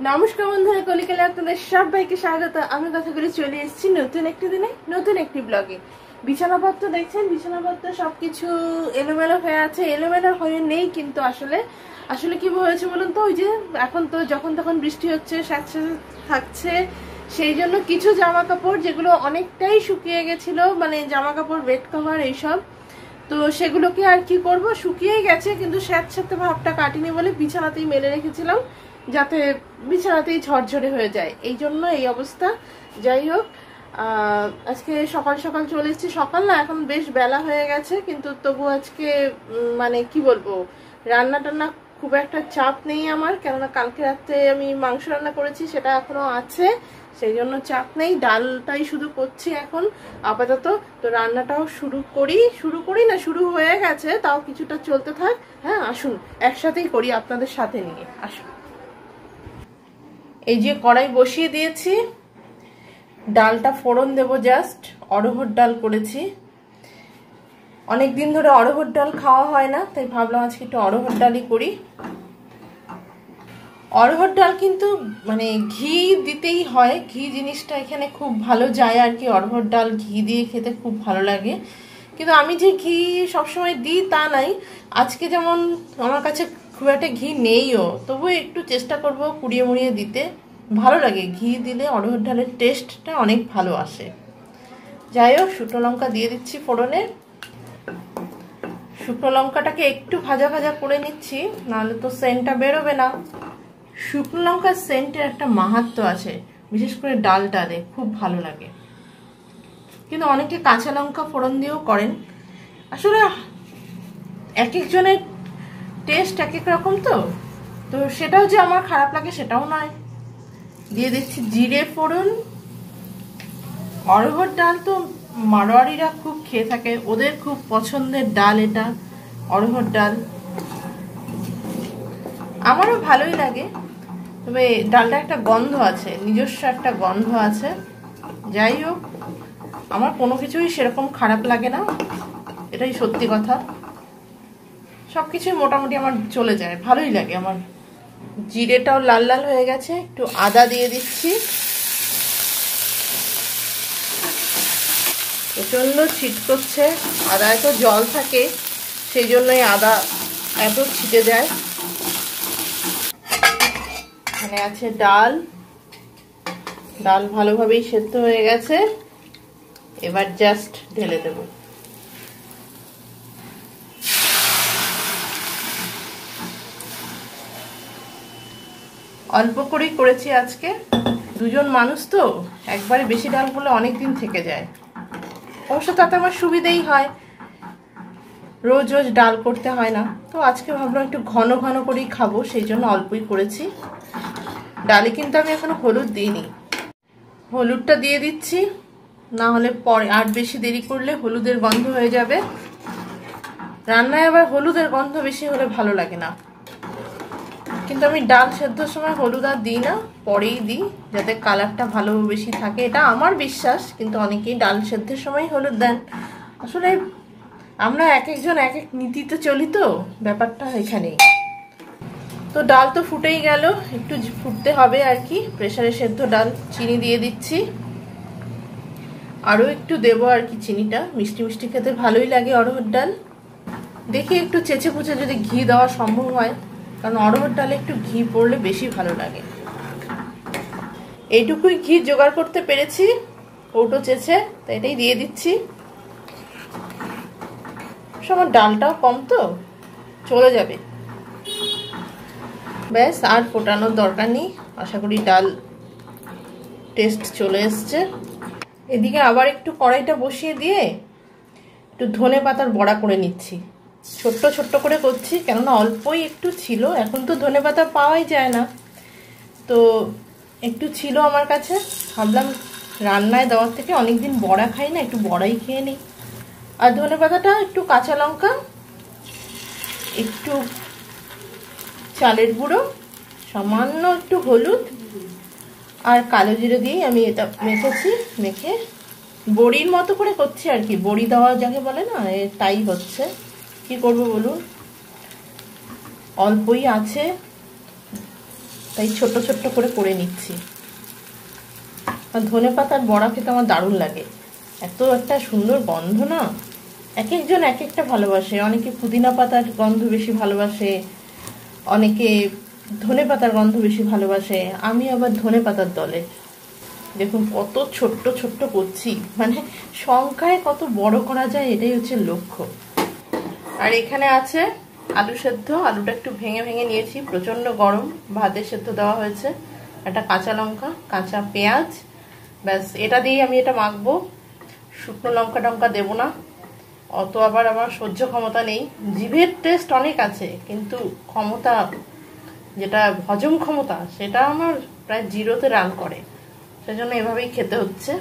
নমস্কার বন্ধুরা, কলিকালে আপনাদের সবাইকে স্বাগত। আমি কথা করে চলে এসেছি নতুন একটি দিনে নতুন একটি ব্লগে। বিছানাপত্র দেখছেন, বিছানাপত্র সবকিছু এলোমেলো হয়ে আছে। এলোমেলো হয়ে নেই, কিন্তু আসলে আসলে কি হয়েছে বলুন তো, ওই যে এখন তো যখন তখন বৃষ্টি হচ্ছে, স্যাঁতস্যাঁতে থাকছে, সেই জন্য কিছু জামা কাপড় যেগুলো অনেকটাই শুকিয়ে গেছিল, মানে জামা কাপড় বেড কভার এইসব, তো সেগুলোকে আর কি করব, শুকিয়ে গেছে কিন্তু স্যাঁতস্যাঁতে ভাবটা কাটিনি বলে বিছানাতেই মেলে রেখেছিলাম, যাতে বিছানাতেই ঝরঝরে হয়ে যায়, এই জন্য এই অবস্থা। যাই হোক, আজকে সকাল সকাল চলে এসেছি। সকাল না, এখন বেশ বেলা হয়ে গেছে, কিন্তু তবু আজকে মানে কি বলবো, রান্না টান্না খুব একটা চাপ নেই আমার, কেননা কালকে রাত্রে আমি মাংস রান্না করেছি, সেটা এখনো আছে, সেই জন্য চাপ নেই। ডালটাই শুধু করছি এখন আপাতত। তো রান্নাটাও শুরু করি না, শুরু হয়ে গেছে, তাও কিছুটা চলতে থাক। হ্যাঁ, আসুন একসাথেই করি আপনাদের সাথে নিয়ে, আসুন। এই যে কড়াই বসিয়ে দিয়েছি, ডালটা ফোড়ন দেব, জাস্ট অড়হর ডাল করেছি। অনেকদিন ধরে অড়হর ডাল খাওয়া হয় না, তাই ভাবলাম আজকে একটু অড়হর ডালই করি। অড়হর ডাল কিন্তু মানে ঘি দিতেই হয়, ঘি জিনিসটা এখানে খুব ভালো যায় আর কি। অড়হর ডাল ঘি দিয়ে খেতে খুব ভালো লাগে, কিন্তু আমি যে ঘি সবসময় দিই তা নাই। আজকে যেমন আমার কাছে খুব একটা ঘি নেইও, তবু একটু চেষ্টা করব কুড়িয়ে মুড়িয়ে দিতে। ভালো লাগে ঘি দিলে, অড়হর ডালের টেস্টটা অনেক ভালো আসে। যাই হোক, শুকনো লঙ্কা দিয়ে দিচ্ছি ফোড়নে। শুকনো লঙ্কাটাকে একটু ভাজা ভাজা করে নিচ্ছি, নাহলে তো সেন্টটা বেরোবে না। শুকনো লঙ্কার সেন্টের একটা মাহাত্ম্য আছে, বিশেষ করে ডাল ডালে খুব ভালো লাগে। কিন্তু অনেকে কাঁচা লঙ্কা ফোড়ন দিয়েও করেন। আসলে এক একজনের টেস্ট এক এক রকম, তো সেটাও যে আমার খারাপ লাগে সেটাও নয়। দিয়ে দিচ্ছি জিরে ফোড়ন। অড়হর ডাল তো মারোয়ারিরা খুব খেয়ে থাকে, ওদের খুব পছন্দের ডাল এটা, অড়হর ডাল। আমারও ভালোই লাগে, তবে ডালটা একটা গন্ধ আছে, নিজস্ব একটা গন্ধ আছে। যাই হোক, আমার কোনো কিছুই সেরকম খারাপ লাগে না, এটাই সত্যি কথা। সব কিছুই মোটামুটি আমার চলে যায়, ভালোই লাগে আমার। জিরেটাও লাল লাল হয়ে গেছে, একটু আদা দিয়ে দিচ্ছি। প্রচণ্ড ছিটকোচ্ছে, আদায় তো জল থাকে, সেই জন্যই আদা এত ছিটে যায়। এখানে আছে ডাল, ডাল ভালোভাবেই সেদ্ধ হয়ে গেছে, এবার জাস্ট ঢেলে দেব। অল্প করেই করেছি আজকে, দুজন মানুষ তো, একবারে বেশি ডাল করলে অনেক দিন থেকে যায়। অবশ্য তাতে আমার সুবিধেই হয়, রোজ রোজ ডাল করতে হয় না। তো আজকে ভাবলাম একটু ঘন ঘন করেই খাবো, সেই জন্য অল্পই করেছি। ডালে কিন্তু আমি এখনো হলুদ দিইনি, হলুদটা দিয়ে দিচ্ছি, না হলে পরে আর বেশি দেরি করলে হলুদের গন্ধ হয়ে যাবে। রান্নায় আবার হলুদের গন্ধ বেশি হলে ভালো লাগে না, কিন্তু আমি ডাল সেদ্ধর সময় হলুদ আর দিই না, পরেই দিই, যাতে কালারটা ভালো বেশি থাকে, এটা আমার বিশ্বাস। কিন্তু অনেকেই ডাল সেদ্ধের সময় হলুদ দেন। আসলে আমরা এক একজন এক এক নীতিতে চলি, তো ব্যাপারটা এখানেই। তো ডাল তো ফুটেই গেল, একটু ফুটতে হবে আর কি। প্রেসারে সেদ্ধ ডাল, চিনি দিয়ে দিচ্ছি, আরও একটু দেবো আর কি। চিনিটা মিষ্টি মিষ্টি খেতে ভালোই লাগে অড়হর ডাল। দেখি একটু চেঁচে পুচে যদি ঘি দেওয়া সম্ভব হয়, কারণ অড়হর ডালে একটু ঘি পড়লে বেশি ভালো লাগে। এইটুকুই ঘি জোগাড় করতে পেরেছি, কৌটো চেঁচে, তাই এটাই দিয়ে দিচ্ছি। আমার ডালটাও কম, তো চলে যাবে, ব্যাস আর ফোটানোর দরকার নেই। আশা করি ডাল টেস্ট চলে এসছে। এদিকে আবার একটু কড়াইটা বসিয়ে দিয়ে একটু ধনে পাতার বড়া করে নিচ্ছি। ছোট্ট ছোট্ট করে করছি, কেননা অল্পই একটু ছিল, এখন তো ধনে পাতা পাওয়াই যায় না, তো একটু ছিল আমার কাছে। ভাবলাম রান্নায় দেওয়ার থেকে অনেকদিন বড়া খাই না, একটু বড়াই খেয়ে নিই। আর ধনে পাতাটা একটু কাঁচা লঙ্কা, একটু চালের গুঁড়ো, সামান্য একটু হলুদ আর কালো জিরে দিয়েই আমি এটা মেখেছি। মেখে বড়ির মতো করে করছি আর কি, বড়ি দেওয়া যাকে বলে না, তাই হচ্ছে। কি করব বলুন, অল্পই আছে, তাই ছোট ছোট্ট করে নিচ্ছি। আর ধনেপাতার বড়া খেতে আমার দারুণ লাগে, এত একটা সুন্দর গন্ধ না। এক একজন এক একটা ভালোবাসে, অনেকে পুদিনা পাতার গন্ধ বেশি ভালোবাসে, অনেকে ধনে পাতার গন্ধ বেশি ভালোবাসে, আমি আবার ধনে পাতার দলে। দেখুন কত ছোট্ট ছোট্ট করছি, মানে সংখ্যায় কত বড় করা যায় এটাই হচ্ছে লক্ষ্য। আর এখানে আছে আলু সেদ্ধ, আলুটা একটু ভেঙে ভেঙে নিয়েছি, প্রচন্ড গরম, ভাতে সেদ্ধ দেওয়া হয়েছে, একটা কাঁচা লঙ্কা, কাঁচা পেঁয়াজ, ব্যাস এটা দিয়েই আমি এটা মাখবো। শুকনো লঙ্কা টঙ্কা দেবো না, অত আবার আমার সহ্য ক্ষমতা নেই। জিভের টেস্ট অনেক আছে, কিন্তু ক্ষমতা, যেটা হজম ক্ষমতা, সেটা আমার প্রায় জিরোতে রান করে, সেজন্য এভাবেই খেতে হচ্ছে।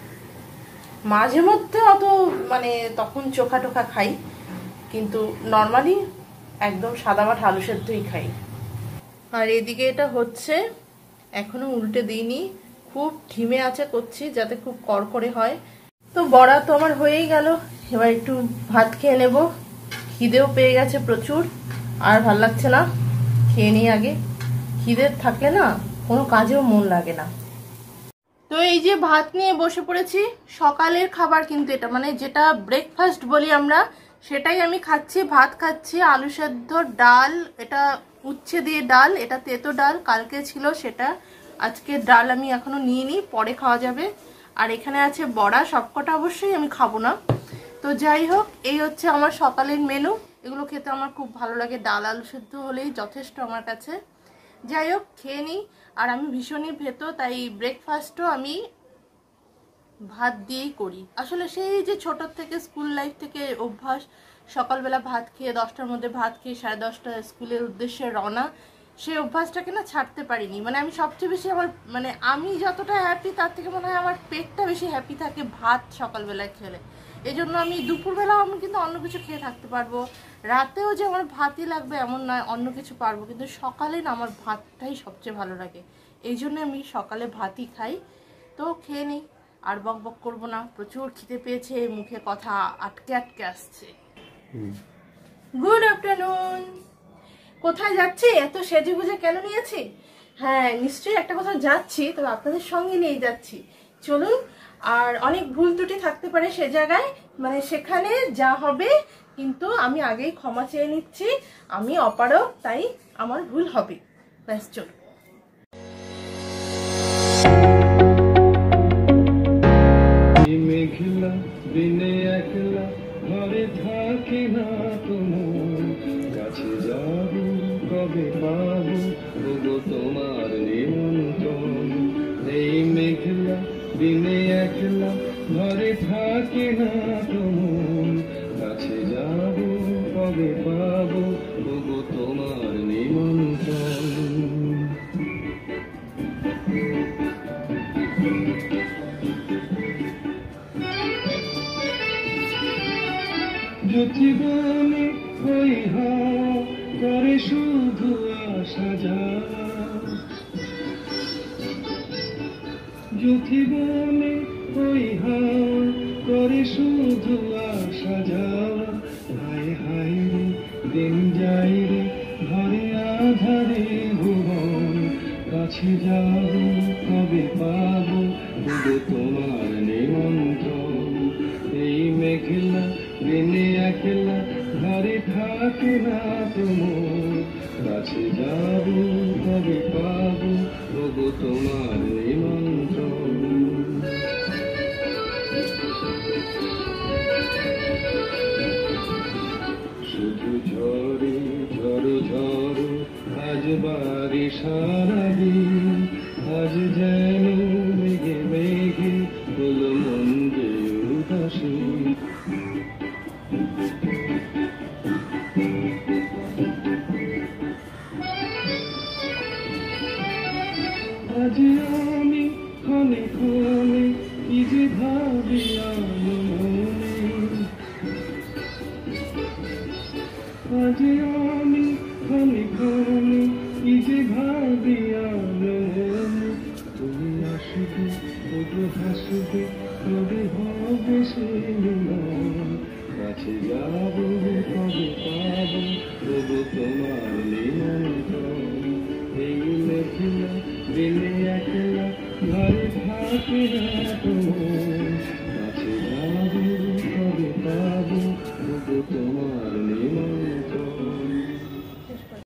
মাঝে মধ্যে অত মানে তখন চোখা টোখা খাই, কিন্তু নর্মালি একদম সাদা মাঠ আলু সেদ্ধই খাই। আর এদিকে এটা হচ্ছে, এখনো উল্টে দিইনি, খুব ধিমে আছে করছি যাতে খুব কড়কড়ে হয়। তো বড়া তো আমার হয়েই গেল, এবার একটু ভাত খেয়ে নেব, খিদেও পেয়ে গেছে প্রচুর, আর ভাল লাগছে না, খেয়ে নিই আগে। খিদে থাকলে না কোনো কাজেও মন লাগে না। তো এই যে ভাত নিয়ে বসে পড়েছি, সকালের খাবার কিন্তু এটা, মানে যেটা ব্রেকফাস্ট বলি আমরা, সেটাই আমি খাচ্ছি। ভাত খাচ্ছি, আলু সেদ্ধ, ডাল, এটা উচ্ছে দিয়ে ডাল, এটা তেতো ডাল, কালকে ছিল সেটা, আজকে ডাল আমি এখনো নিইনি, পরে খাওয়া যাবে। আর এখানে আছে বড়া, সবকটা অবশ্যই আমি খাবো না। তো যাই হোক, এই হচ্ছে আমার সকালের মেনু। এগুলো খেতে আমার খুব ভালো লাগে, ডাল আলু সেদ্ধ হলেই যথেষ্ট আমার কাছে। যাই হোক, খেয়ে নিই। আর আমি ভীষণই ভেতো, তাই ব্রেকফাস্টও আমি ভাত দিয়েই করি। আসলে সেই যে ছোটোর থেকে স্কুল লাইফ থেকে অভ্যাস, সকালবেলা ভাত খেয়ে 10টার মধ্যে ভাত খেয়ে 10:30 স্কুলের উদ্দেশ্যে রওনা, সেই অভ্যাসটাকে না ছাড়তে পারিনি। মানে আমি সবচেয়ে বেশি আমার, মানে আমি যতটা হ্যাপি তার থেকে মনে হয় আমার পেটটা বেশি হ্যাপি থাকে ভাত সকালবেলায় খেলে। এই জন্য আমি দুপুরবেলাও আমি কিন্তু অন্য কিছু খেয়ে থাকতে পারবো, রাতেও যে আমার ভাতই লাগবে এমন নয়, অন্য কিছু পারবো, কিন্তু সকালে না আমার ভাতটাই সবচেয়ে ভালো লাগে, এই জন্য আমি সকালে ভাতই খাই। তো খেয়ে নিই, আর বক বক করবো না, প্রচুর খিদে পেয়েছে, মুখে কথা আটকে আটকে আসছে। Good afternoon. কোথায় যাচ্ছি, এত সেজে গুজে কেন নিয়েছি? হ্যাঁ, নিশ্চয়ই একটা কোথাও যাচ্ছি, তবে আপনাদের সঙ্গে নিয়ে যাচ্ছি, চলুন। আর অনেক ভুল ত্রুটি থাকতে পারে সে জায়গায়, মানে সেখানে যা হবে, কিন্তু আমি আগেই ক্ষমা চেয়ে নিচ্ছি, আমি অপারগ, তাই আমার ভুল হবে, ব্যাস চলুন। মেঘলা দিনে একলা ঘরে থাকি না, তোমার কাছে যাব কবে পাবো ওগো তোমার নিমন্ত্রণ। এই মেঘলা দিনে একলা ঘরে থাকি না, তোমার কাছে যাব কবে পাবো ওগো তোমার নিমন্ত্রণ। জীবনে ওই হাওয়া করে শুধু আসা যাওয়া, জীবনে ওই হাওয়া করে শুধু আসা যাওয়া। হায় হায় রে দিন যাই রে ঘরে আধারে ভুবন, কাছে যাব কবে পাবো ওগো তোমার নিমন্ত্রণ। এই মেঘলা দিনে একলা ঘরে থাকে না, তোমার কাছে যাব কবে পাবো ওগো তোমার নিমন্ত্রণ। শুধু ঝরে ঝড়ো ঝড়ো আজ বাড়ি সারাদিন, আজ যেন মেঘে মেঘে হলো মন যে উদাসী। আজ আমি ক্ষণে ক্ষণে কি যে ভাবি মনে, আজ আমি ক্ষণে ক্ষণে কি যে ভাবি মনে। তুমি আসবে ওগো হাসবে কবে হবে সে মিলন, কাছে যাব কবে পাবো ওগো তোমার নিমন্ত্রণ। এই মেঘলা দিনে একলা ঘরে থাকে না তো